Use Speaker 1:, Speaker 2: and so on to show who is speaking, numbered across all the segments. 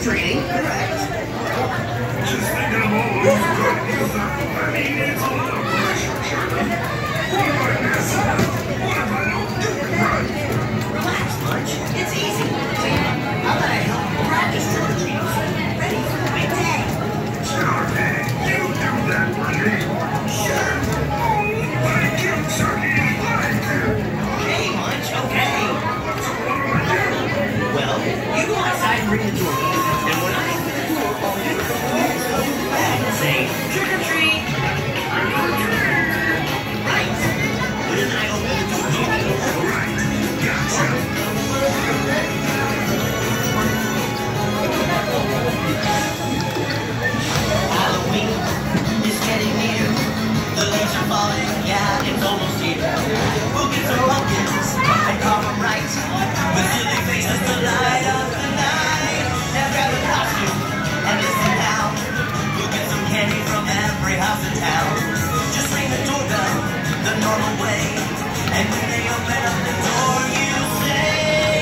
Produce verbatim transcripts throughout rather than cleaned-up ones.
Speaker 1: trick-or-treating, correct.
Speaker 2: Just thinking of all those good news. I mean, it's a lot of pressure, Charlie. What if I mess up? What if I don't do it right?
Speaker 1: Relax, Munch. It's easy. See, how about I help you practice trick-or-treating so you're ready for the big day?
Speaker 2: Charlie, you do that for me.
Speaker 1: Sure.
Speaker 2: Oh, but I can't Charlie like it.
Speaker 1: Okay, Munch, okay.
Speaker 2: So what do I do?
Speaker 1: Well, you go outside and ring the doorbell, and when I open the door, all you have to do is go to the bag and say, trick-or-treat! Right. When I open the door, you go,
Speaker 2: Right. Gotcha.
Speaker 1: Halloween is getting near. The leaves are falling, yeah, it's almost here. We'll get some pumpkins and carve them right. With silly faces to light up the night. Now grab a costume and listen now. We'll get some candy from every house in town. Just ring the doorbell the normal way. And when they open up the door, you say,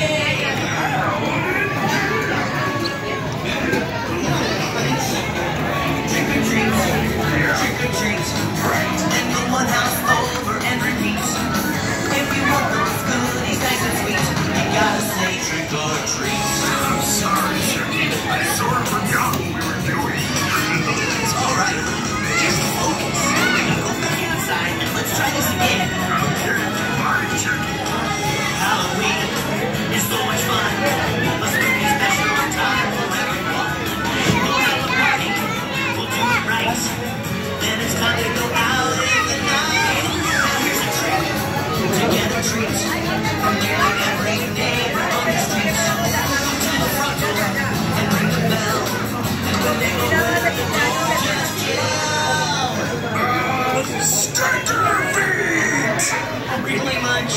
Speaker 1: trick or treat, trick or treat. And go one house over and repeat. If you want those goodies nice and sweet, you gotta say trick or treat.
Speaker 2: I'm sorry, Chucky. I sort of forgot what we were doing.
Speaker 1: It's alright, just focus. Go back inside and let's try this again.
Speaker 2: Okay, bye, Chucky.
Speaker 1: Halloween is so much fun. A spooky special time for everyone. We'll have a party, we'll do it right. Then it's time to go out in the night. Now here's a trick to get a treat from nearly every neighbor on the street. Go to the front door and ring the bell. And when they open the door, just yell.
Speaker 2: Uh, stand to your feet!
Speaker 1: Really much.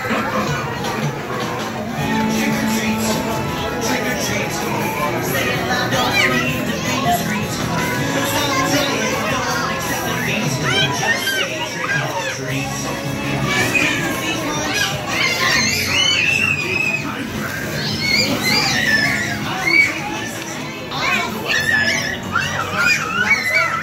Speaker 1: Trick or treat, trick or treat. Say it loud, don't need to be discreet. Stop saying, don't accept defeat. Just say trick or treat. Be much.
Speaker 2: I'm sorry, Chucky. I'm bad.
Speaker 1: It's okay. I'll be your pieces. I'll go outside and I'll show you how it's done.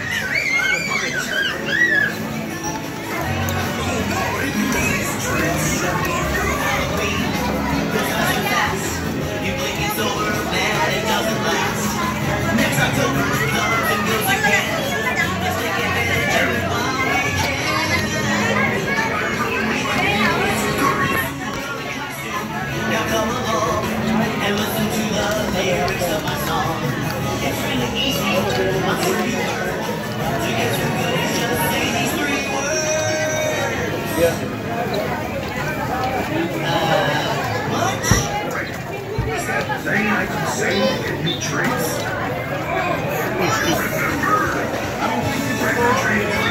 Speaker 2: Oh boy, these treats are good.
Speaker 1: Halloween goes by so fast. You blink, it's over, man, it doesn't last. Next October comes and goes again. Let's take advantage of it while we can. Now come along and listen to the lyrics of my song. It's really easy, I'm sure you heard. To get too good, it's just say these three words.
Speaker 3: Yeah.
Speaker 1: Uh, Munch?
Speaker 2: Is that thing I can say to get me treats? Oh, I remember. Trick or treat.